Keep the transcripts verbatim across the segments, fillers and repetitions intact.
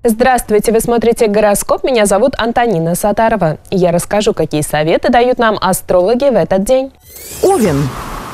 Здравствуйте, вы смотрите «Гороскоп». Меня зовут Антонина Сатарова. И я расскажу, какие советы дают нам астрологи в этот день. Овен.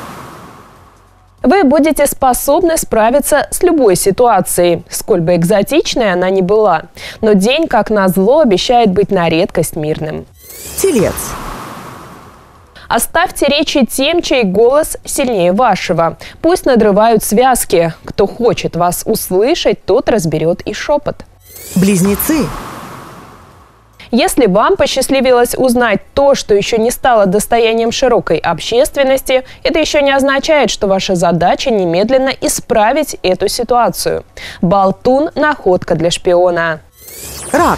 Вы будете способны справиться с любой ситуацией, сколь бы экзотичной она ни была. Но день, как назло, обещает быть на редкость мирным. Телец. Оставьте речи тем, чей голос сильнее вашего. Пусть надрывают связки. Кто хочет вас услышать, тот разберет и шепот. Близнецы. Если вам посчастливилось узнать то, что еще не стало достоянием широкой общественности, это еще не означает, что ваша задача немедленно исправить эту ситуацию. Болтун – находка для шпиона. Рак.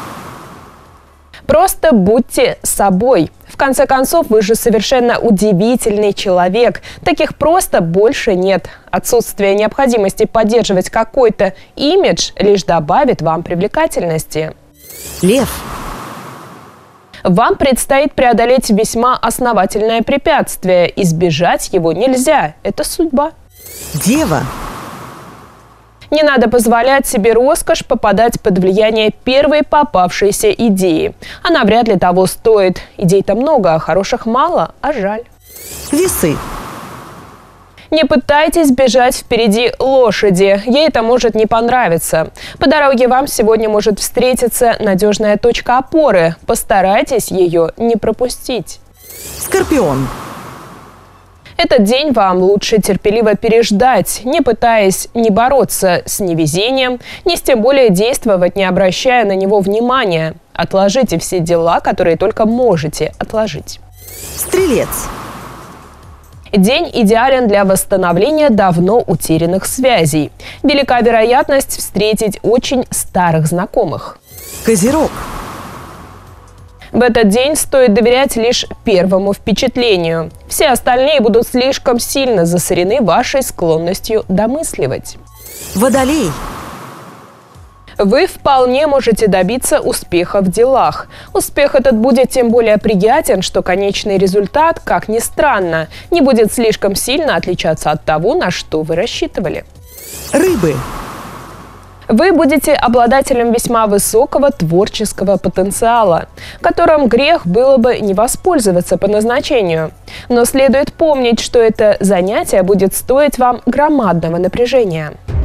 Просто будьте собой. В конце концов, вы же совершенно удивительный человек. Таких просто больше нет. Отсутствие необходимости поддерживать какой-то имидж лишь добавит вам привлекательности. Лев. Вам предстоит преодолеть весьма основательное препятствие. Избежать его нельзя. Это судьба. Дева. Не надо позволять себе роскошь попадать под влияние первой попавшейся идеи. Она вряд ли того стоит. Идей-то много, а хороших мало, а жаль. Весы. Не пытайтесь бежать впереди лошади. Ей это может не понравиться. По дороге вам сегодня может встретиться надежная точка опоры. Постарайтесь ее не пропустить. Скорпион. Этот день вам лучше терпеливо переждать, не пытаясь не бороться с невезением, ни с тем более действовать, не обращая на него внимания. Отложите все дела, которые только можете отложить. Стрелец. День идеален для восстановления давно утерянных связей. Велика вероятность встретить очень старых знакомых. Козерог. В этот день стоит доверять лишь первому впечатлению. Все остальные будут слишком сильно засорены вашей склонностью домысливать. Водолей. Вы вполне можете добиться успеха в делах. Успех этот будет тем более приятен, что конечный результат, как ни странно, не будет слишком сильно отличаться от того, на что вы рассчитывали. Рыбы. Вы будете обладателем весьма высокого творческого потенциала, которым грех было бы не воспользоваться по назначению. Но следует помнить, что это занятие будет стоить вам громадного напряжения.